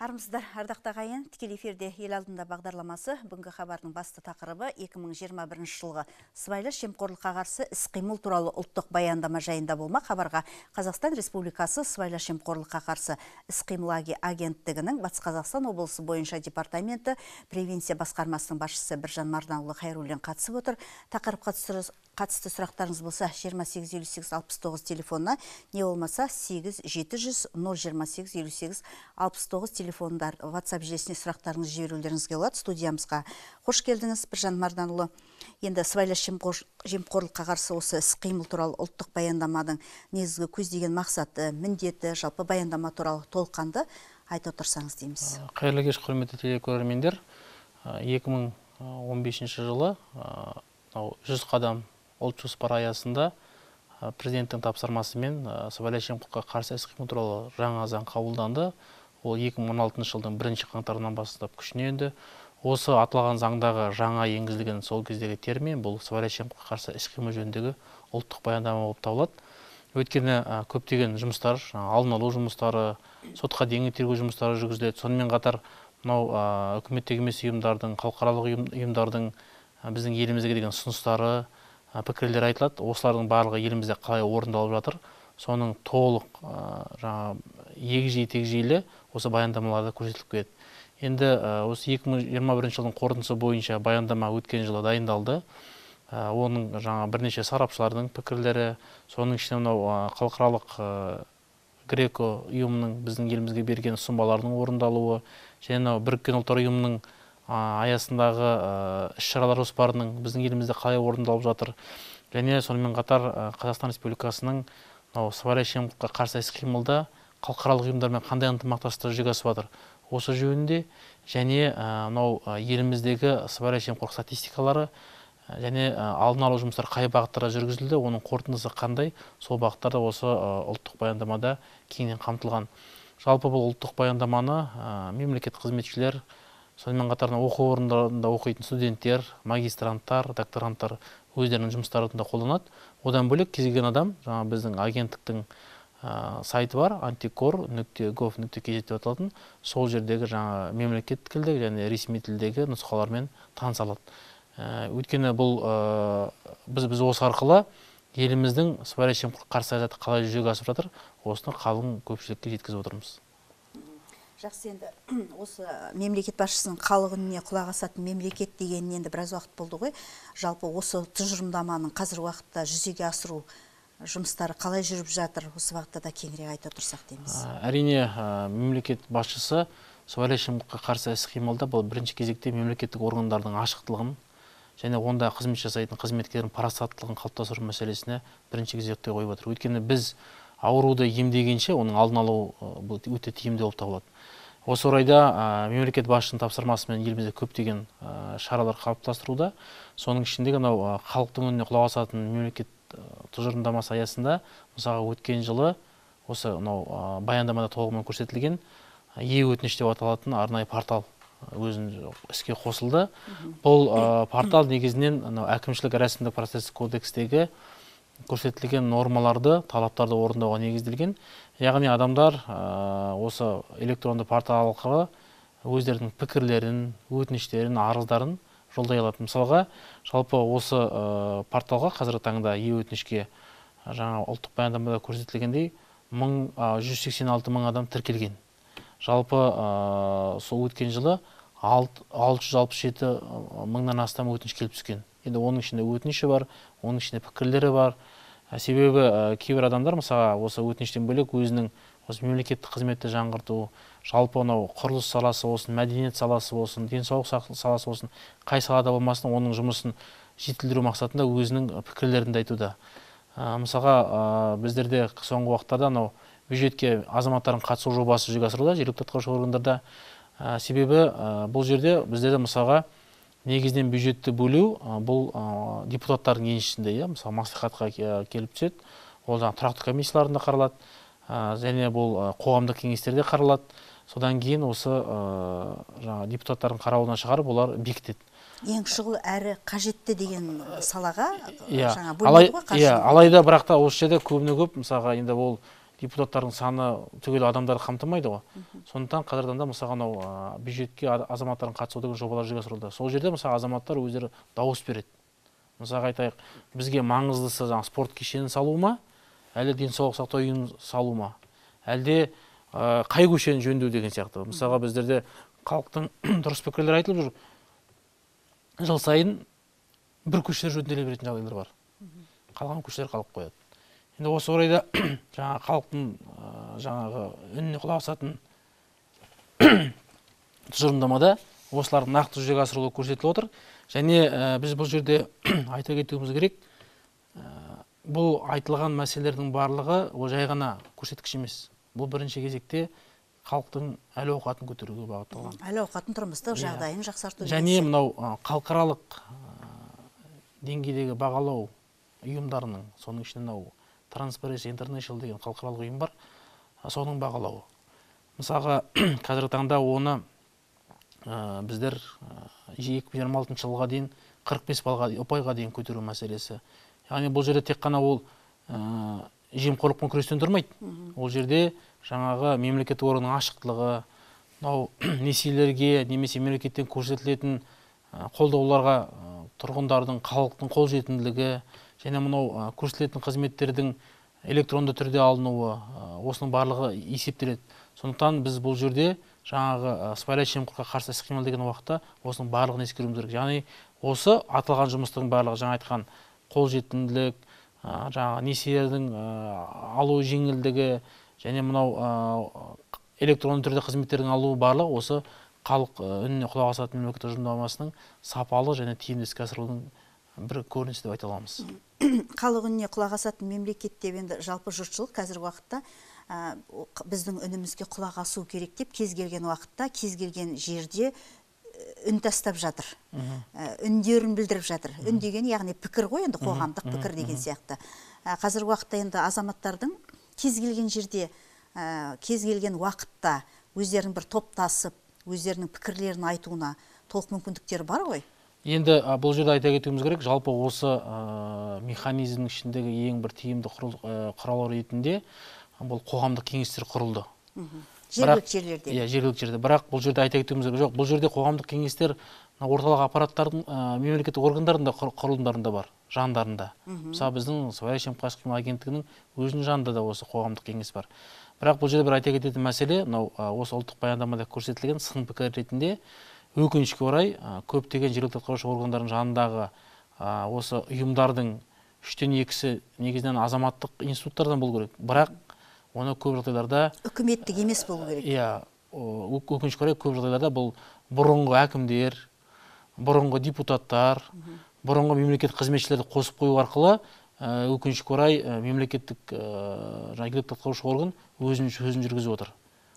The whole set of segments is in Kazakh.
Армысыздар, ардақты ағайын, тікелей эфирде ел алдында бағдарламасы. Бүгінгі хабардың басты тақырыбы 2021 жылғы сыбайлас жемқорлыққа қарсы іс-қимыл туралы ұлттық баяндама жайында болмақ. Хабарға Қазақстан Республикасы сыбайлас жемқорлыққа қарсы іс-қимыл агенттігінің Батыс Қазақстан облысы бойынша департаменті превенция басқармасының басшысы Біржан Марданұлы Хайруллин қатысып отыр. Тақырыпқа қатысты сұрақтарыңыз болса 285869 телефонына, не болмаса 8700-028-58-69 телефондар WhatsApp желісіне сұрақтарыңыз жіберулеріңізге болады. Студиямызға қош келдіңіз, Біржан Марданұлы. Енді сыбайлас жемқорлыққа қарсы осы іс-қимыл туралы ұлттық баяндаманың негізгі көздеген мақсаты, міндеті, жалпы баяндама туралы толыққанды айтып отырсаңыз дейміз. Қайырлы кеш, құрметті телекөрермендер. 2015 жылы 100 қадам ұлт жоспары аясында президенттің тапсырмасымен сыбайлас жемқорлыққа қарсы іс-қимыл туралы жаңа заң қабылданды. Ол 2016 жылдың 1 қаңтарынан бастап күшіне енді. Осы аталған заңдағы жаңа енгізілген сол кездегі термин бұл сыбайлас жемқорлыққа қарсы іс-қимыл жөніндегі ұлттық баяндама болып табылады. Өйткені көптеген жұмыстар, алдын алу жұмыстары, сотқа дейінгі тергеу жұмыстары жүргізіледі. Сонымен қатар мынау үкіметтік емес ұйымдардың, халықаралық ұйымдардың біздің елімізге деген ұсыныстары, пікірлер айтылады. Осылардың барлығы елімізде қалай орындалып жатыр. Соның толық егжей-тегжейлі осы баяндамаларда көрсетіліп келеді. Енді осы 2021 жылдың қорытындысы бойынша баяндама өткен жылы дайындалды. Оның бірнеше сарапшылардың пікірлері, соның ішінде мынау халықаралық Греко ұйымының біздің елімізге берген ұсынбаларының орындалуы, және Біріккен ұлттар ұйымының аясындағы іс-шаралар жоспарының біздің елімізде қалай орындалып жатыр. Және сонымен қатар Қазақстан Республикасының сыбайлас жемқорлыққа қарсы іс-қимылда халықаралық ұйымдармен қандай ынтымақтастық жүзеге асып жатыр. Осы жөнінде және еліміздегі сыбайлас жемқорлық статистикалары және алдын алу жұмыстары қай бағыттарда жүргізілді, оның қорытындысы қандай, сол бағыттарда осы ұлттық баяндамада кеңінен қамтылған. Жалпы бұл ұлттық баяндаманы мемлекет қызметшілер, сонымен қатар оқу орындарында оқитын студенттер, магистранттар, докторанттар өздерінің жұмыстарында қолданады. Одан бөлек кез келген адам, біздің агенттіктің сайты бар, antikor.gov.kz деп аталатын, сол жердегі мемлекет тілдегі және ресми тілдегі нұсқалармен таныса алады. Өйткені бұл біз осы арқылы еліміздің сыбайлас жемқорлыққа қарсы саясаты қалай жүзеге асып жатыр, осыны қалың көпшілікке жеткізіп отырмыз. Жақсы, енді осы мемлекет басшысының халық үніне құлақ асатын мемлекет дегенін енді біраз уақыт болды ғой. Жалпы осы тұжырымдаманың қазір уақытта жүзеге асыру жұмыстары қалай жүріп жатыр, осы бағытта да кеңірек айтып отырсақ дейміз. Әрине, мемлекет басшысы сыбайлас жемқорлыққа қарсы іс-қимылда бұл бірінші кезекте мемлекеттік органдардың ашықтылығын және онда қызмет жасайтын қызметкердің парасаттылығын қалыптастыру мәселесіне бірінші кезекте қойып отыр. Өйткені біз ауруды емдегенше оның алдын алу өте тиімді болып табылады. Осы орайда мемлекет басшысының тапсырмасымен елімізде көптеген шаралар қалыптастыруда. Соның ішіндегі халықтың үніне құлақ асатын мемлекет тұжырымдамасы аясында, мысалы өткен жылы осы баяндамада толығымен көрсетілген е-өтініш деп аталатын арнайы портал өзін іске қосылды. Бұл портал негізінен әкімшілік рәсімдік процесстік кодекстегі көрсетілген нормаларды, талаптарды орындауға негізделген. Яғни адамдар осы электронды портал арқылы өздерінің пікірлерін, өтініштерін, арыздарын жолдай алады. Мысалға, жалпы осы порталға қазіргі таңда е-өтінішке ұлттық баяндамада көрсетілгендей 186 мың адам тіркелген. Жалпы сол өткен жылы 667 мыңнан астам өтініш келіп түскен. Енді оның ішінде өтініші бар, оның ішінде пікірлері бар. Себебі кейбір адамдар мысалы осы өтініштен бөлек өзінің мемлекеттік қызметті жаңғырту, жалпы құрылыс саласы болсын, мәдениет саласы болсын, денсаулық саласы болсын, қай салада болмасын, оның жұмысын жетілдіру мақсатында өзінің пікірлерін айтуда. Мысалға, біздерде соңғы уақыттарда бюджетке азаматтардың қатысу жобасы жүзеге асырылуда жергілікті атқарушы органдарда. Себебі бұл жерде біздерде мысалға негізінен бюджетті бөлу бұл депутаттардың еншісінде, мысалы мәслихатқа келіп түседі. Ол тұрақты комиссияларында қаралады, және бұл қоғамдық кеңестерде қаралады. Содан кейін осы депутаттардың қарауына шығарып олар бекітеді. Ең шұғыл әрі қажетті деген салаға бөлінеді ғой қаржы. Алайда бірақ та осы жерде көбіне көп мысалға енді ол депутаттардың саны түгел адамдарды қамтымайды ғой. Сондықтан қазіргі таңда мысалы анау бюджетке азаматтардың қатысуы деген жобалар жүзеге асырылуда. Сол жерде мысалы азаматтар өздері дауыс береді. Мысалға айтайық, бізге маңыздысы жаңағы спорт кешенін салу ма, әлде денсаулық сақтау үйін салу ма, әлде қай көшені жөндеу деген сияқты. Мысалға біздерде халықтың дұрыс пікірлері айтылып жүр. Жыл сайын бір көшелер жөнделе беретін жағдайлар бар. Қалған көшелер қалып қояды. Енді осы орайда жаңағы халықтың жаңағы үніне құлақ асатын тұжырымдамада осылардың нақты жүзеге асырылуы көрсетіліп отыр. Және біз бұл жерде айта кетуіміз керек, бұл айтылған мәселелердің барлығы жай ғана көрсеткіш емес. Бұл бірінші кезекте халықтың әл-ауқатын көтеруге бағытталған. Әл-ауқатын, тұрмыстық жағдайын жақсарту. Және мынау халықаралық деңгейдегі бағалау ұйымдарының, соның ішінде мынау Transparency International деген халықаралық ұйым бар, соның бағалауы. Мысалға, қазіргі таңда оны біздер 2026 жылға дейін 45 ұпайға дейін көтеру мәселесі. Яғни бұл жерде тек қана ол жемқорлықпен күрестен тұрмайды. Ол жерде жаңағы мемлекеттік органның ашықтылығы, несиелерге немесе мемлекеттен көрсетілетін қолдауларға тұрғындардың, халықтың қолжетімділігі және мынау көрсетілетін қызметтердің электронды түрде алынуы, осының барлығы есептеледі. Сондықтан біз бұл жерде жаңағы сыбайлас жемқорлыққа қарсы іс-қимыл деген уақытта осының барлығын ескеруіміз керек. Яғни осы аталған жұмыстың барлығы жаңа айтқан қолжетімділік, жаңағы несиелердің алу жеңілдігі және мынау электронды түрде қызметтердің алуы барлығы осы халық үніне құлақ асатын мемлекет тұжырымдамасының сапалы және тиімді іске асырылудың бір көрінісі деп айта аламыз. Халық үніне құлақ асатын мемлекет деп енді жалпы жұртшылық қазіргі уақытта біздің үнімізге құлақ асу керек деп кез келген уақытта, кез келген жерде үн тастап жатыр. Үндерін білдіріп жатыр. Үн деген яғни пікір ғой, енді қоғамдық пікір деген сияқты. Қазіргі уақытта енді азаматтардың кез келген жерде, кез келген уақытта өздерінің бір топтасып, өздерінің пікірлерін айтуына толық мүмкіндіктері бар ғой. Енді бұл жерде айта кетуіміз керек, жалпы осы механизмнің ішіндегі ең бір тиімді құрал ретінде бұл қоғамдық кеңестер құрылды. Жергілікті жерлерде. Иә, жергілікті жерде. Бірақ бұл жерде айта кетуіміз керек, жоқ, бұл жерде қоғамдық кеңестер орталық аппараттардың, мемлекеттік органдарында, құрылымдарында бар, жандарында. Мысалы біздің сыбайлас жемқорлыққа қарсы агенттігінің өзінің жанында да осы қоғамдық кеңес бар. Бірақ бұл жерде бір айта кететін мәселе, осы ұлттық баяндамада көрсетілген сын пікір ретінде өкінішке орай көптеген жергілікті атқарушы органдардың жанындағы осы ұйымдардың 3/2-сі негізінен азаматтық институттардан болу керек. Бірақ оны көп жағдайларда үкіметтік емес болу керек. Иә, өкінішке орай көп жағдайларда бұл бұрынғы әкімдер, бұрынғы депутаттар, бұрынғы мемлекеттік қызметшілерді қосып қою арқылы өкінішке орай мемлекеттік жергілікті атқарушы орган өзін жүргізіп отыр.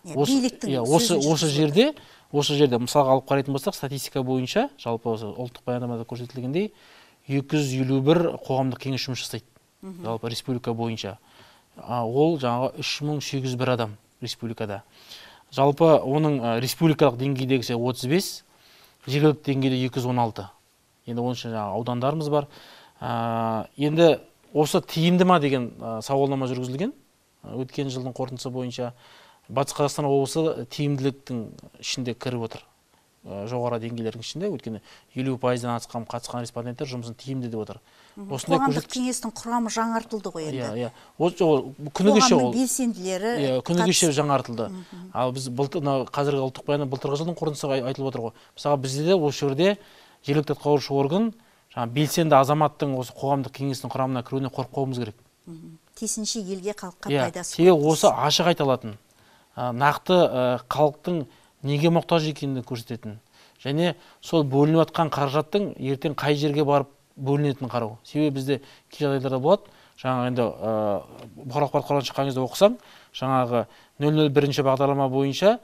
Осы жерде мысалға алып қарайтын болсақ, статистика бойынша жалпы осы ұлттық баяндамада көрсетілгендей 251 қоғамдық кеңес жұмыс жасайды. Жалпы республика бойынша. Ол жаңағы 3801 адам республикада. Жалпы оның республикалық деңгейдегісі 35, жергілікті деңгейде 216. Енді оның үшін жаңағы аудандарымыз бар. Енді осы тиімді ма деген сауалнама жүргізілген. Өткен жылдың қорытындысы бойынша Батыс Қазақстан облысы тиімділіктің ішінде кіріп отыр. Жоғары деңгейлердің ішінде, өткені 50%-дан асқан қатысқан респонденттер жұмысын тиімді деп отыр. Қоғамдық кеңестің құрамы жаңартылды ғой енді. Қоғамның белсенділері күні кеше жаңартылды. Ал біз қазіргі ұлттық баяндама былтырғы жылдың қорытындысы айтылып отыр ғой. Мысалы бізде де осы жерде жергілікті атқарушы орган белсенді азаматтың осы қоғамдық кеңестің құрамына кіруіне қорықпауымыз керек. Тиісінше елге, халыққа пайдасы. Себебі осы ашық айтылатын, нақты халықтың неге мұқтаж екенін көрсететін және сол бөлініп жатқан қаражаттың ертең қай жерге барып бөлінетінін қарау. Себебі бізде кей жағдайларда болады, жаңағы енді бұқаралық ақпарат құралынан шыққан кезде оқысам, жаңағы 001 бағдарлама бойынша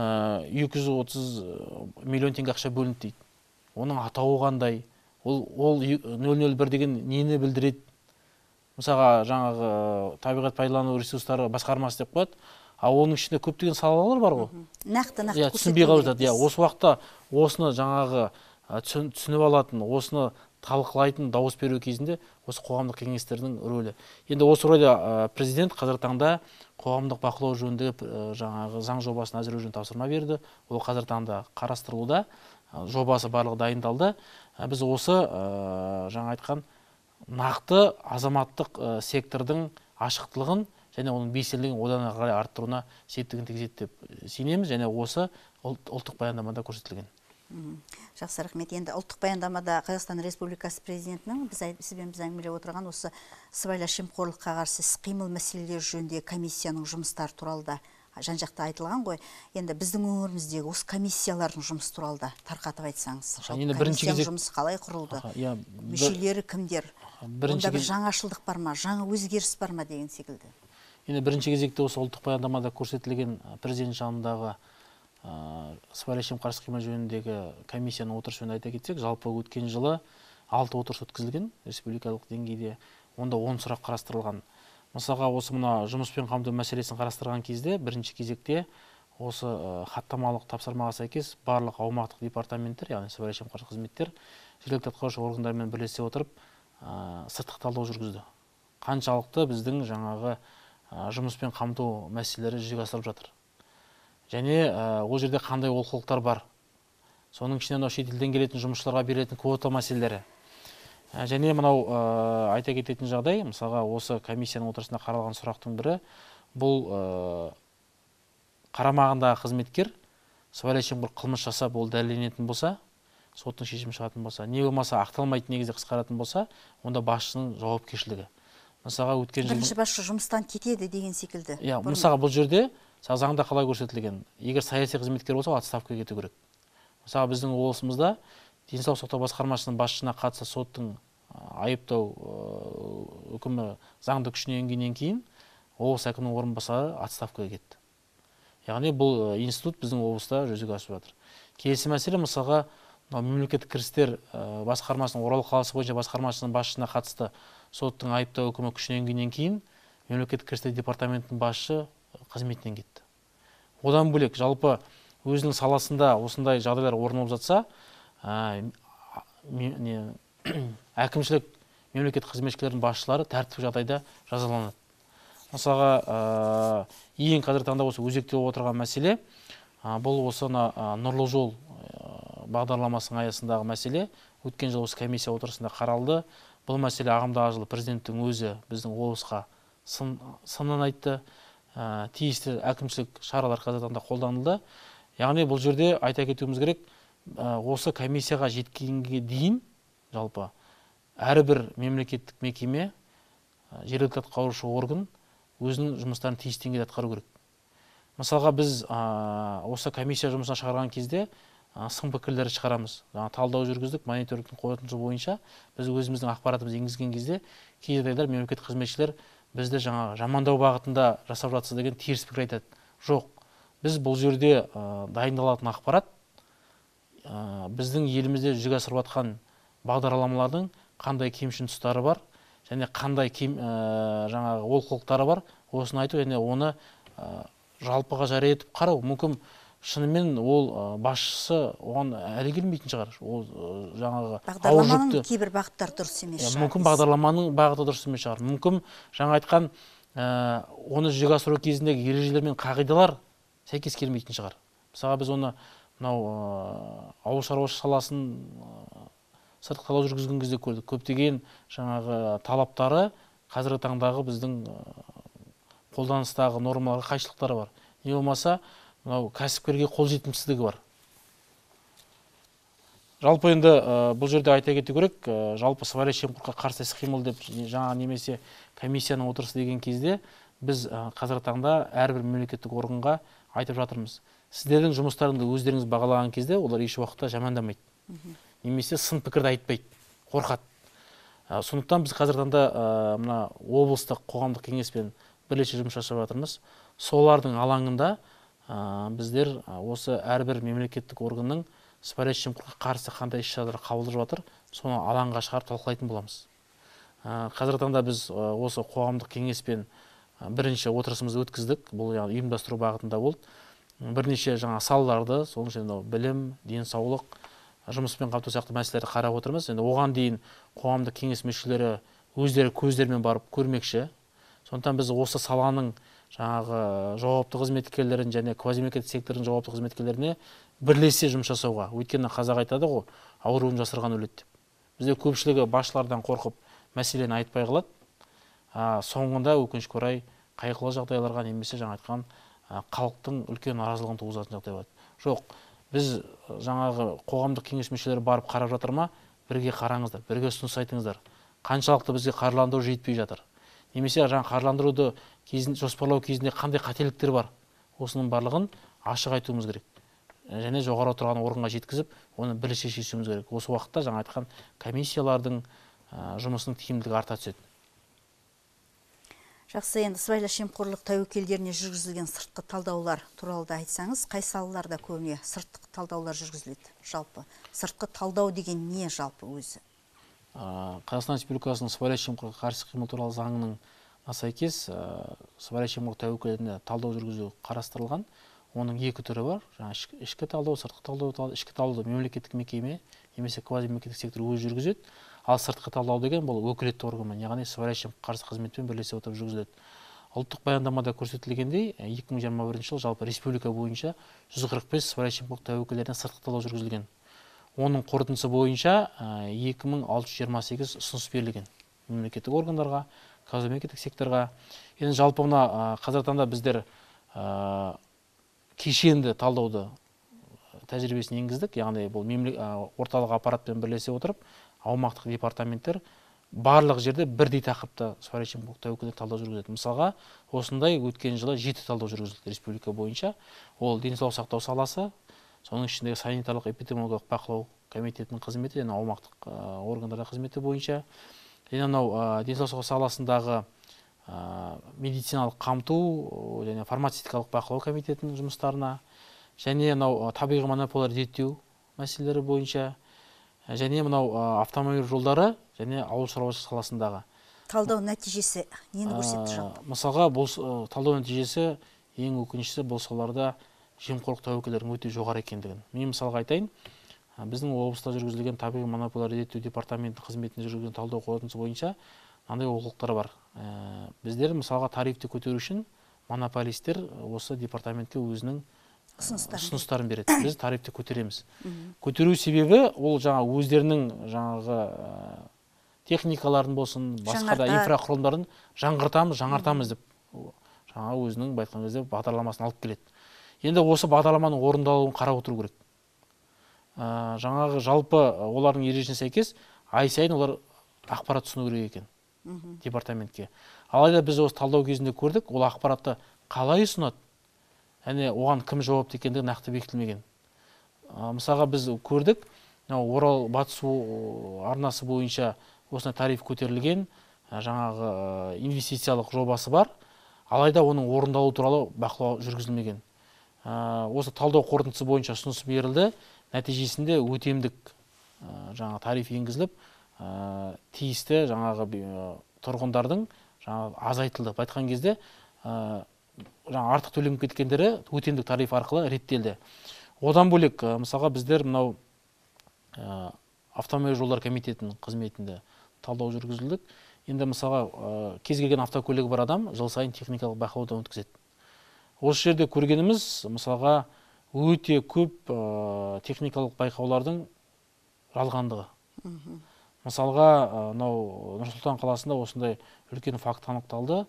230 миллион теңге ақша бөлінді дейді. Оның атауы қандай? Ол 001 деген нені білдіреді? Мысалға жаңағы табиғат пайдалану ресурстары басқармасы деп қояды. Оның ішінде көптеген салалар бар ғой. Нақты түсінбей қалып жатады. Осы уақытта осыны жаңағы түсініп алатын, осыны талқылайтын, дауыс беру кезінде осы қоғамдық кеңестердің рөлі. Енді осы орайда президент қазіргі таңда қоғамдық бақылау жөніндегі жаңағы заң жобасын әзірлеу жөнінде тапсырма берді. Ол қазіргі таңда қарастырылуда, жобасы барлығы дайындалды. Біз осы жаңа айтқан нақты азаматтық сектордың ашықтылығын және оның белсенділігін одан әрі арттыруына септігін тигізеді деп сенеміз, және осы ұлттық баяндамада көрсетілген. Жақсы, рахмет. Енді ұлттық баяндамада Қазақстан Республикасы президентінің сізбен біз әңгімелеп отырған осы сыбайлас жемқорлыққа қарсы іс-қимыл мәселелері жөніндегі комиссияның жұмыстары туралы да жан-жақты айтылған ғой. Енді біздің өңіріміздегі осы комиссиялардың жұмысы туралы да тарқатып айтсаңыз. Комиссияның жұмысы қалай құрылды? Мүшелері кімдер? Онда бір жаңашылдық бар ма, жаңа өзгеріс бар ма деген секілді. Енді бірінші кезекте осы ұлттық баяндамада көрсетілген президент жанындағы сыбайлас жемқорлыққа қарсы жөніндегі комиссияның отырысын айта кетсек, жалпы өткен жылы 6 отырыс өткізілген республикалық деңгейде. Онда 10 сұрақ қарастырылған. Мысалға, осы мына жұмыспен қамту мәселесін қарастырған кезде бірінші кезекте осы хаттамалық тапсырмаға сәйкес барлық аумақтық департаменттер, яғни сыбайлас жемқорлық қызметтер жергілікті атқарушы органдармен бірлесе отырып сырттық талдау жүргізді. Қаншалықты біздің жаңағы жұмыспен қамту мәселелері жүзеге асырылып жатыр. Және ол жерде қандай олқылықтар бар. Соның ішінен шетелден келетін жұмысшыларға берілетін квота мәселелері. Және мынау айта кететін жағдай, мысалға осы комиссияның отырысында қаралған сұрақтың бірі, бұл қарамағындағы қызметкер сыбайлас жемқорлық қылмыс жасап, ол дәлелденетін болса, соттың шешімі шығатын болса, не болмаса ақталмайтын негізде қысқаратын болса, онда басшының жауапкершілігі. Мысалға өткен бірінші басшы жұмыстан кетеді деген секілді. Мысалға бұл жерде заңда қалай көрсетілген? Егер саяси қызметкер болса, отставкаға кету керек. Мысалға біздің облысымызда денсаулық сақтау басқармасының басшысына қатысты соттың айыптау үкімі заңды күшіне енгеннен кейін облыс әкімінің орынбасары отставкаға кетті. Яғни бұл институт біздің облыста жүзеге асып жатыр. Келесі мәселе, мысалға мемлекеттік кірістер басқармасының Орал қаласы бойынша басқармасының басшысына қатысты соттың айыптау үкімі күшіне енгеннен кейін мемлекеттік кірістер департаментінің басшысы қызметінен кетті. Одан бөлек, жалпы өзінің саласында осындай жағдайлар орын алып жатса, әкімшілік мемлекет қызметшілерінің басшылары тәртіптік жағдайда жазаланады. Мысалға, ең қазіргі таңда осы өзекте отырған мәселе, бұл осы нұрлы жол бағдарламасының аясындағы мәселе. Өткен жылы осы комиссия отырысында қаралды. Бұл мәселе ағымдағы жылы президенттің өзі біздің облысқа сынын айтты. Тиісті әкімшілік шаралар қазіргі таңда қолданылды. Яғни бұл жерде айта кетуіміз керек, осы комиссияға жеткенге дейін жалпы әрбір мемлекеттік мекеме, жергілікті атқарушы орган өзінің жұмыстарын тиісті деңгейде атқару керек. Мысалға, біз осы комиссия жұмысына шығарған кезде сын пікірлер шығарамыз. Талдау жүргіздік, мониторингтің қорытындысы бойынша біз өзіміздің ақпаратымызды енгізген кезде кей жағдайлар мемлекеттік қызметшілер бізді жамандау бағытында жасап жатсыз деген теріс пікір айтады. Жоқ. Біз бұл жерде дайындалатын ақпарат біздің елімізде жүзеге асырып жатқан бағдарламалардың қандай кемшін тұстары бар және қандай олқылықтары бар, осыны айту және оны жалпыға жария етіп қарау. Мүмкін шынымен ол басшысы оған әлі келмейтін шығар. Ол бағдарламаның кейбір бағыттары дұрыс емес шығар. Мүмкін бағдарламаның бағыты дұрыс емес шығар. Мүмкін айтқан оны жүзеге асыру кезіндегі ережелер мен қағидалар сәйкес келмейтін шығар. Мысалға, біз оны ауыл шаруашылық саласын сыртқы талдау жүргізген кезде көрдік. Көптеген талаптары қазіргі таңдағы біздің қолданыстағы нормаларға қайшылықтары бар. Не болмаса, кәсіпкерге қолжетімсіздігі бар. Жалпы енді бұл жерде айта кету керек, жалпы сыбайлас жемқорлыққа қарсы іс-қимыл деп немесе комиссияның отырысы деген кезде біз қазіргі таңда әрбір мемлекеттік органға айтып жатырмыз. Сіздердің жұмыстарыңды өздеріңіз бағалаған кезде олар еш уақытта жамандамайды. Немесе сын пікірді айтпайды, қорқады. Сондықтан біз қазіргі таңда облыстық қоғамдық кеңеспен бірлесе жұмыс жасап жатырмыз. Солардың алаңында біздер осы әрбір мемлекеттік органның сыбайлас жемқорлыққа қарсы қандай іс-шаралар қабылдап жатыр, соны алаңға шығарып талқылайтын боламыз. Қазіргі таңда біз осы қоғамдық кеңеспен бірінші отырысымызды өткіздік. Бұл ұйымдастыру бағытында болды. Бірнеше салаларды, соның ішінде білім, денсаулық, жұмыспен қамту сияқты мәселелерді қарап отырмыз. Енді оған дейін қоғамдық кеңес мүшелері өздері көздерімен барып көрмекші. Сондықтан біз осы саланың жаңағы жауапты қызметкерлерін және квазимемлекеттік сектордың жауапты қызметкерлеріне бірлесе жұмыс жасауға. Өйткені қазақ айтады ғой, ауруын жасырған өледі деп. Бізде көпшілігі басшылардан қорқып мәселені айтпай қалады. Соңында өкінішке орай қайғылы жағдайларға немесе жаңа айтқан халықтың үлкен наразылығын туғызатын жағдай болады. Жоқ, біз жаңағы қоғамдық кеңес мүшелері барып қарап жатыр ма? Бірге қараңыздар, бірге ұсыныс айтыңыздар. Қаншалықты бізге қаржыландыру жетпей жатыр? Немесе жаңа қаржыландыруды жоспарлау кезінде қандай қателіктер бар? Осының барлығын ашық айтуымыз керек. Және жоғары тұрған органға жеткізіп, оны бірлесе шешуіміз керек. Осы уақытта жаңа айтқан комиссиялардың жұмысының тиімділігі арта түседі. Жақсы, енді сыбайлас жемқорлық тәуекелдеріне жүргізілген сыртқы талдаулар туралы да айтсаңыз, қай салаларда көбіне сыртқы талдаулар жүргізіледі жалпы? Сыртқы талдау деген не жалпы өзі? Қазақстан Республикасының сыбайлас жемқорлыққа қарсы қимыл туралы заңының сәйкес сыбайлас жемқорлық тәуекелдеріне талдау жүргізу қарастырылған. Оның екі түрі бар. Ішкі талдау, сыртқы талдау. Ішкі талдауды мемлекеттік мекеме немесе квазимемлекеттік сектор өзі жүргізеді. Ал сыртқы талдау деген бұл өкілетті органмен, яғни сыбайлас жемқорлыққа қарсы қызметпен бірлесе отырып жүргізіледі. Ұлттық баяндамада көрсетілгендей, 2021 жыл жалпы республика бойынша 145 сыбайлас жемқорлық тәуекелдеріне сыртқы талдау жүргізілген. Оның қорытындысы бойынша 2628 ұсыныс берілген мемлекеттік органдарға, квазимемлекеттік секторға. Енді жалпы мына қазіргі таңда біздер кешенді талдауды тәжірибесін енгіздік, яғни бұл орталық аппаратпен бірлесе отырып, аумақтық департаменттер барлық жерде бірдей тақырыпта сыбайлас жемқорлық тәуекелдеріне талдау жүргізеді. Мысалға, осындай өткен жылы 7 талдау жүргізілді республика бойынша. Ол денсаулық сақтау саласы, соның ішіндегі санитарлық эпидемиологиялық бақылау комитетінің қызметі және аумақтық органдарда қызметі бойынша. Және анау денсаулық сақтау саласындағы медициналық қамту және фармацевтикалық бақылау комитетінің жұмыстарына, және анау табиғи монополияларды реттеу мәселелері бойынша, және мынау автомобиль жолдары және ауыл шаруашылығы саласындағы. Талдау нәтижесі нені көрсетті жалпы? Мысалға, бұл талдау нәтижесі ең өкініштісі бұл салаларда жемқорлық тәуекелдерінің өте жоғары екендігін. Мен мысалға айтайын, біздің облыста жүргізілген табиғи монополияларды реттеу департаментінің қызметінде жүргізілген талдау қорытындысы бойынша мынандай олқылықтар бар. Біздер мысалға тарифті көтеру үшін монополистер осы департаментке өзінің ұсыныстарын береді. Біз тарифті көтереміз. Көтеру себебі ол жаңа өздерінің жаңағы техникаларын болсын, басқа да инфрақұрылымдарын жаңартамыз деп жаңа өзінің айтқан кезде бағдарламасын алып келеді. Енді осы бағдарламаның орындалуын қарап отыру керек. Жаңағы жалпы олардың ережесіне сәйкес ай сайын олар ақпарат ұсыну керек екен департаментке. Алайда біз осы талдау кезінде көрдік, ол ақпаратты қалай ұсынады, және оған кім жауапты екендігі нақты бекітілмеген. Мысалға біз көрдік, Орал батыс арнасы бойынша осындай тариф көтерілген жаңағы инвестициялық жобасы бар, алайда оның орындалу туралы бақылау жүргізілмеген. Осы талдау қорытындысы бойынша ұсыныс берілді, нәтижесінде өтемдік жаңағы тариф енгізіліп, тиісті жаңағы тұрғындардың азайтылды. Айтқан кезде артық төленіп кеткендері өтемдік тариф арқылы реттелді. Одан бөлек, мысалға біздер мынау автомобиль жолдар комитетінің қызметінде талдау жүргізілдік. Енді мысалға кез келген автокөлігі бар адам жыл сайын техникалық бақылаудан өткізеді. Осы жерде көргеніміз мысалға өте көп техникалық байқаулардың жалғандығы. Мысалға Нұр-Сұлтан қаласында осындай үлкен факт анықталды.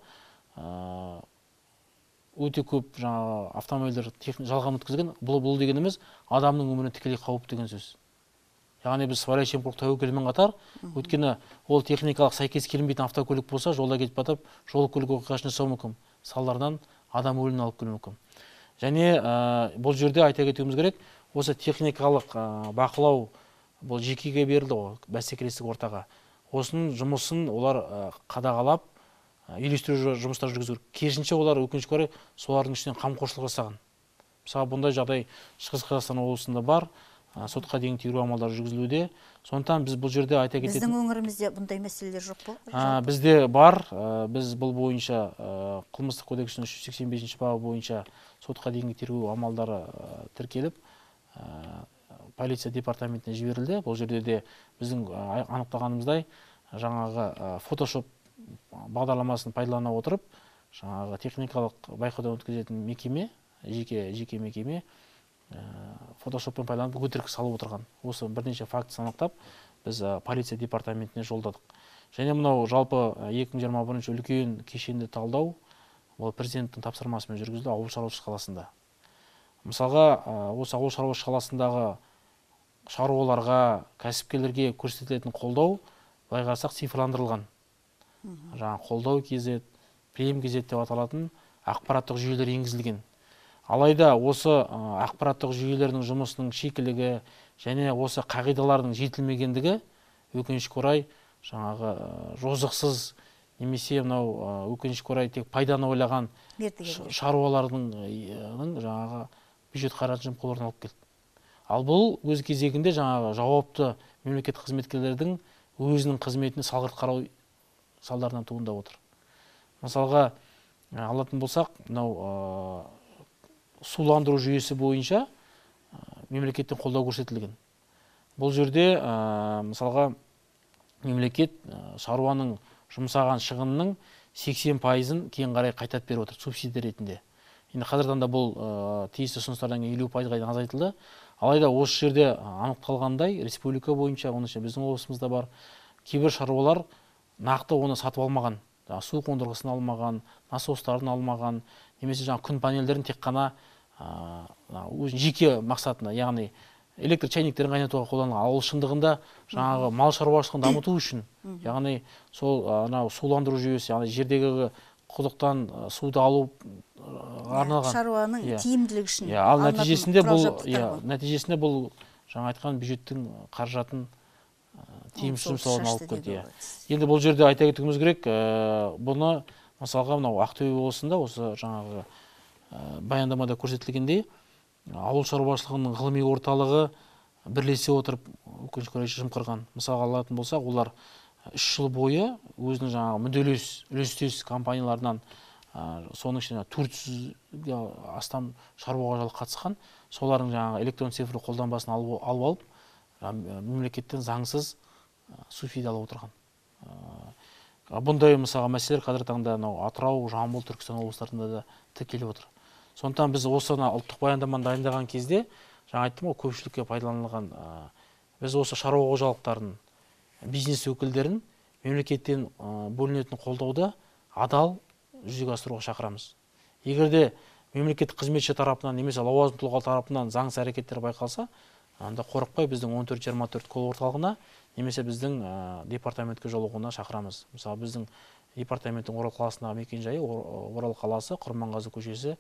Өте көп автомобильдер жалған өткізген. Бұл дегеніміз адамның өміріне тікелей қауіп деген сөз. Яғни біз сыбайлас жемқорлық тәуекелімен қатар, өйткені ол техникалық сәйкес келмейтін автокөлік болса, жолда кетіп батып, жол көлік оқиғасын жасауы мүмкін. Салдарынан адам өлімін алып келуі мүмкін. Және бұл жерде айта кетуіміз керек, осы техникалық бақылау бұл жекеге берілді ғой, бәсекелестік ортаға. Осының жұмысын олар қадағалап, үйлестіру жұмыстар жүргізу керек. Керісінше олар өкінішке орай солардың ішінен қамқоршылық жасаған. Мысалы, бұндай жағдай Шығыс Қазақстан облысында бар, сотқа дейін тергеу амалдары жүргізілуде. Сондықтан біз бұл жерде айта кететін. Біздің өңірімізде бұндай мәселелер жоқ па? Бізде бар. Біз бұл бойынша қылмыстық кодексінің 385 бабы бойынша сотқа дейінгі тергеу амалдары тіркеліп, полиция департаментіне жіберілді. Бұл жерде де біздің анықтағанымыздай жаңағы фотошоп бағдарламасын пайдалана отырып, жаңағы техникалық байқаудан өткізетін мекеме, жеке мекеме фотошоппен пайдаланып өтірік салып отырған. Осы бірнеше факт анықтап, біз полиция департаментіне жолдадық. Және мынау жалпы 2021 үлкен кешенді талдау ол президенттің тапсырмасымен жүргізілді ауыл шаруашылығы саласында. Мысалға, осы ауыл шаруашылығы саласындағы шаруаларға, кәсіпкерлерге көрсетілетін қолдау, былай қарасақ цифрландырылған. Жаңа қолдау KZ, премия KZ деп аталатын ақпараттық жүйелер енгізілген. Алайда осы ақпараттық жүйелердің жұмысының шикілігі және осы қағидалардың жетілмегендігі өкінішке орай жаңағы жозықсыз немесе мынау өкінішке орай тек пайданы ойлаған шаруалардың жаңағы бюджет қаражатын жымқыруына алып келді. Ал бұл өз кезегінде жаңағы жауапты мемлекеттік қызметкерлердің өзінің қызметіне салғырт қарау салдарынан туындап отыр. Мысалға алатын болсақ, мынау суландыру жүйесі бойынша мемлекеттен қолдау көрсетілген. Бұл жерде мысалға мемлекет шаруаның жұмсаған шығынның 80%-ын кейін қарай қайтарып беріп отыр, субсидия ретінде. Енді қазірдің да бұл тиісті ұсыныстардан 50%-ға дейін азайтылды. Алайда осы жерде анықталғандай, республика бойынша, оның ішінде біздің облысымызда бар, кейбір шаруалар нақты оны сатып алмаған, су қондырғысын алмаған, насостарын алмаған, немесе күн панельдерін тек қана өзінің жеке мақсатына, яғни электр чайниктерін қайнатуға қолданылған. Ал шындығында жаңағы мал шаруашылығын дамыту үшін, яғни сол суландыру жүйесі, яғни жердегі құдықтан суды алу арналған. Шаруаның тиімділігі үшін. Ал нәтижесінде бұл жаңа айтқан бюджеттің қаражатын тиімсіз жұмсауына алып келді. Енді бұл жерде айта кетуіміз керек, бұны мысалға мынау Ақтөбе облысында осы жаңағы баяндамада көрсетілгендей, ауыл шаруашылығының ғылыми орталығы бірлесе отырып өкінішке орай жымқырған. Мысалға алатын болсақ, олар 3 жыл бойы өзінің жаңағы мүдделес үлестес компанияларынан соның ішінде 400-ге астам шаруа қожалық қатысқан, солардың жаңағы электрон цифрлы қолданбасын алып алып, мемлекеттен заңсыз субсидия алып отырған. Бұндай мысалға мәселелер қазіргі таңда Атырау, Жамбыл, Түркістан облыстарында да тіркеліп отыр. Сондықтан біз осы ұлттық баяндаманы дайындаған кезде, жаңа айттым ғой, көпшілікке пайдаланылған, біз осы шаруа қожалықтарын, бизнес өкілдерін мемлекеттен бөлінетін қолдауды адал жүзеге асыруға шақырамыз. Егерде мемлекеттік қызметші тарапынан немесе лауазымды тұлға тарапынан заңсыз әрекеттер байқалса, анда қорықпай біздің 1424 кол орталығына немесе біздің департаментке жолығуына шақырамыз. Мысалы, біздің департаменттің Орал қаласындағы мекенжайы Орал қаласы, Құрманғазы көшесі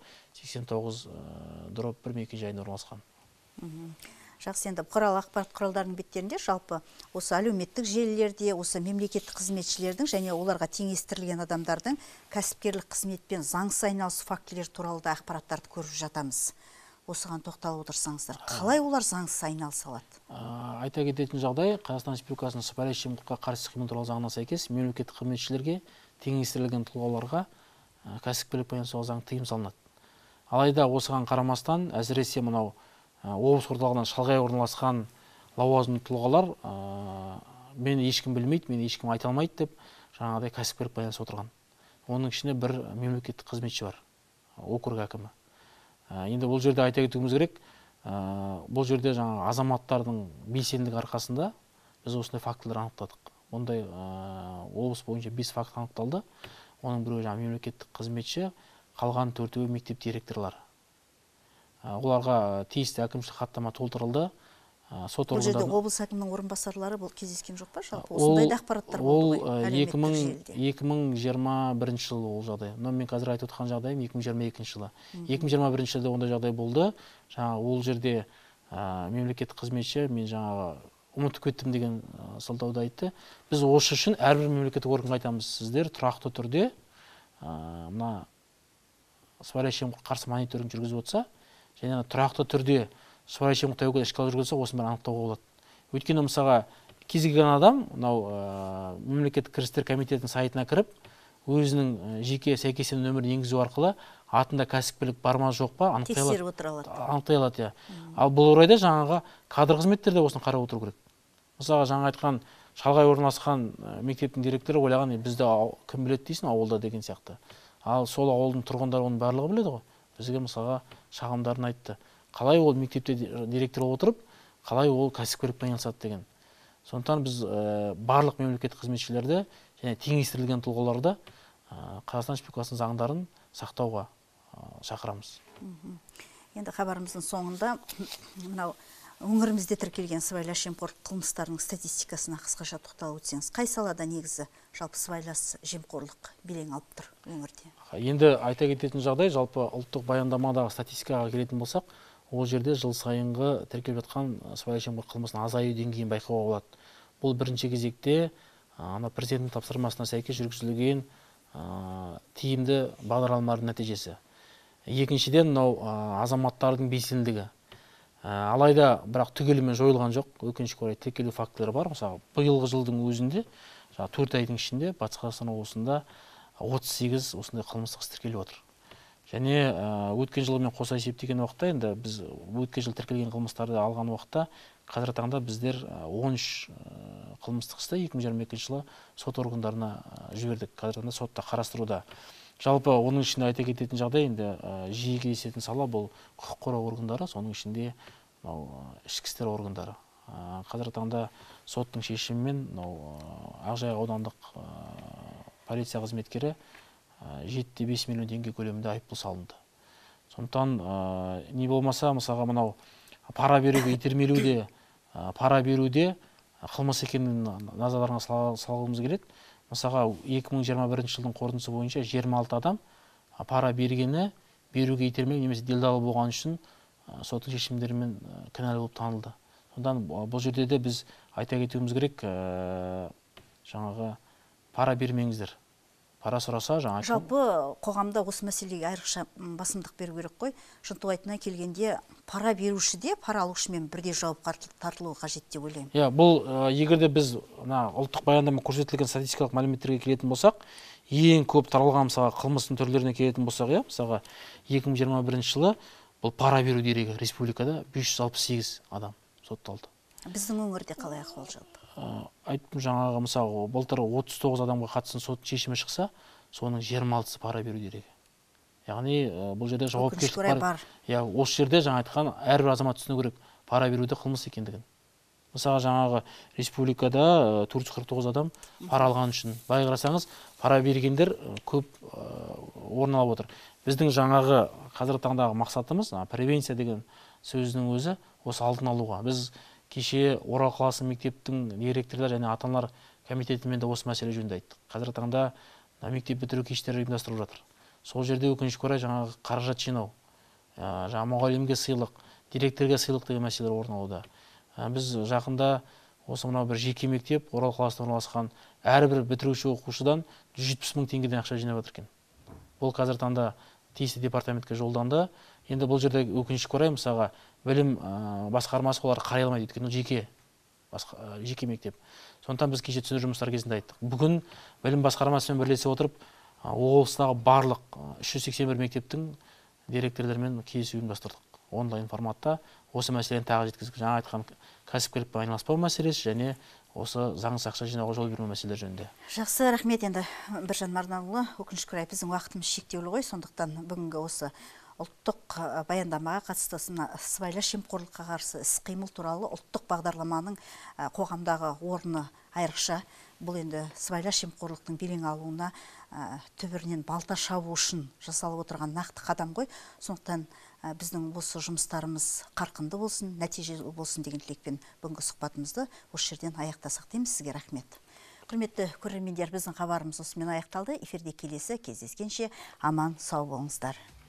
89/1 мекенжайында орналасқан. Жақсы, енді бұқаралық ақпарат құралдарының беттерінде жалпы осы әлеуметтік желілерде, осы мемлекеттік қызметшілердің және оларға теңестірілген адамдардың кәсіпкерлік қызметпен заңсыз айналысу фактілері туралы да ақпараттарды көріп жатамыз. Осыған тоқталып отырсаңыздар, қалай олар заңсыз айналыса алады? Айта кететін жағдай, Қазақстан Республикасының сыбайлас жемқорлыққа қарсы іс-қимыл туралы заңына сәйкес мемлекеттік қызметшілерге теңестірілген тұлғаларға кәсіпкерлік байланысуға заң тыйым салынады. Алайда осыған қарамастан, әсіресе мынау облыс орталығынан шалғай орналасқан лауазымды тұлғалар мені ешкім білмейді, мені ешкім айта алмайды деп жаңағыдай кәсіпкерлік байланысып отырған. Оның ішінде бір мемлекеттік қызметші бар, округ әкімі. Енді бұл жерде айта кетуіміз керек, бұл жерде жаңа азаматтардың белсенділігі арқасында біз осындай фактілер анықтадық. Ондай облыс бойынша 5 факт анықталды. Оның біреуі жаңа мемлекеттік қызметші, қалған 4-і мектеп директорлары. Оларға тиісті әкімшілік хаттама толтырылды. Бұл жерде облыс әкімінің орынбасарлары бұл кездескен жоқ па? Жалпы осындай да ақпараттар болды ғой әлеуметтік желіде. 2021 жылы ол жағдай. Мен қазір айтып отырған жағдайым 2022 жылы. 2021 жылда ондай жағдай болды. Ол жерде мемлекеттік қызметші, мен ұмытып кеттім деген сылтауды айтты. Біз осы үшін әрбір мемлекеттік органға айтамыз, сіздер тұрақты түрде мына сыбайлас жемқорлыққа қарсы мониторинг жүргізіп отырса, және тұрақты түрде сыбайлас жемқорлық тәуекел шкала жүргізілсе, осыны бәрін анықтауға болады. Өйткені мысалға кез келген адам мемлекеттік кірістер комитетінің сайтына кіріп, өзінің жеке сәйкестену нөмірін енгізу арқылы атында кәсіпкерлік бар ма жоқ па тексеріп отыра алады. анықтай алады, иә. Ал бұл орайда жаңағы кадр қызметтері де осыны қарап отыру керек. Мысалға жаңа айтқан шалғай орналасқан мектептің директоры ойлаған, бізді кім біледі дейсің ауылда деген сияқты. Ал сол ауылдың тұрғындары оның барлығы біледі ғой. Бізге мысалға шағымдарын айтты. Қалай ол мектепте директор отырып, қалай ол кәсіпкерлікпен айналысады деген. Сондықтан біз барлық мемлекеттік қызметшілерді және теңестірілген тұлғаларды Қазақстан Республикасының заңдарын сақтауға шақырамыз. Енді хабарымыздың соңында мынау өңірімізде тіркелген сыбайлас жемқорлық қылмыстарының статистикасына қысқаша тоқталып өтсеңіз, қай салада негізі жалпы сыбайлас жемқорлық белең алып тұр өңірде? Енді айта кететін жағдай, жалпы ұлттық баяндамадағы статистикаға келетін болсақ, ол жерде жыл сайынғы тіркеліп жатқан сыбайлас жемқорлық қылмысының азаю деңгейін байқауға болады. Бұл бірінші кезекте президенттің тапсырмасына сәйкес жүргізілген тиімді бағдарламалардың нәтижесі. Екіншіден, азаматтардың белсенділігі. Алайда, бірақ түгелімен жойылған жоқ, өкінішке орай тіркелу фактілері бар. Мысалы, биылғы жылдың өзінде, 4 айдың ішінде Батыс Қазақстан облысында 38 осындай қылмыстық іс тіркеліп отыр. Және өткен жылмен қоса есептеген уақытта, енді біз өткен жыл тіркелген қылмыстарды алған уақытта, қазір таңда біздер 13 қылмыстық істі 2022 жылы сот органдарына жібердік. Қазір таңда сотта қарастыруда. Жалпы оның ішінде айта кететін жағдай, енді жиі кездесетін сала бұл құқық қорғау органдары, соның ішінде ішкі істер органдары. Қазір таңда соттың шешімімен Ақжайық аудандық полиция қызметкері 7,5 миллион теңге көлемінде айыппұл салынды. Сондықтан не болмаса, мысалға мынау пара беруге итермелеуде, пара беруде қылмыс екенін назарларыңа салғымыз келеді. Мысалға 2021 жылдың қорытындысы бойынша 26 адам пара бергені, беруге итермелеу немесе делдалы болған үшін соттың шешімдерімен кінәлі болып танылды. Сондықтан бұл жерде де біз айта кетуіміз керек, жаңағы пара бермеңіздер. Пара сұраса, жаңа жалпы қоғамда осы мәселеге айрықша басымдық беру керек қой. Шынтуайтына келгенде пара беруші де пара алушымен бірдей жауапқа тартылуы қажет деп ойлаймын. Иә, бұл егерде біз ұлттық баяндама көрсетілген статистикалық мәліметтерге келетін болсақ, ең көп таралған мысалға қылмыстың түрлеріне келетін болсақ, мысалға 2021 жылы бұл пара беру дерегі республикада 568 адам сотталды. Біздің өңірде қалай ахуал жалпы? Айттым жаңағы, мысалы, былтыр 39 адамға қатысты сот шешімі шықса, соның 26-сы пара беру дерегі. Яғни бұл жерде жауапкершілік бар. Осы жерде жаңа айтқан әрбір азамат түсіну керек пара беруде қылмыс екендігін. Мысалы, жаңағы республикада 449 адам пара алған үшін. Былай қарасаңыз, пара бергендер көп орын алып отыр. Біздің жаңағы қазіргі таңдағы мақсатымыз превенция деген сөзінің өзі осы алдын алуға. Біз кеше Орал қаласы мектептің директорлар және ата-аналар комитетімен де осы мәселе жөнінде айттық. Қазіргі таңда мектеп бітіру кештері ұйымдастырылып жатыр. Сол жерде өкінішке орай жаңағы қаражат жинау, жаңа мұғалімге сыйлық, директорге сыйлық деген мәселелер орын алуда. Біз жақында осы мынау бір жеке мектеп Орал қаласында орналасқан әрбір бітіруші оқушыдан 170 мың теңгеден ақша жинап жатыр екен. Бұл қазір таңда тиісті департаментке жолданды. Енді бұл жерде өкінішке орай, мысалға, білім басқармасы олар қарай алмайды, өйткені жеке мектеп. Сондықтан біз кеше түсіндіру жұмыстары кезінде айттық. Бүгін білім басқармасымен бірлесе отырып, облыстағы барлық 381 мектептің директорлерімен кездесу ұйымдастырдық. Онлайн форматта осы мәселені тағы жеткіздік. Жаңа айтқан кәсіпкерлікпен айналыспау мәселесі және осы заңсыз ақша жинауға жол бермеу мәселелері жөнінде. Жақсы, рахмет. Енді Біржан Марданұлы, өкінішке орай біздің уақытымыз шектеулі ғой, сондықтан бүгінгі осы ұлттық баяндамаға қатысты сыбайлас жемқорлыққа қарсы іс-қимыл туралы ұлттық бағдарламаның қоғамдағы орны айрықша. Бұл енді сыбайлас жемқорлықтың белең алуына түбірінен балта шабу үшін жасалып отырған нақты қадам ғой. Сондықтан біздің осы жұмыстарымыз қарқынды болсын, нәтижелі болсын деген тілекпен бүгінгі сұхбатымызды осы жерден аяқтасақ дейміз. Сізге рахмет. Құрметті көрермендер, біздің хабарымыз осымен аяқталды. Эфирде келесі кездескенше аман сау болыңыздар.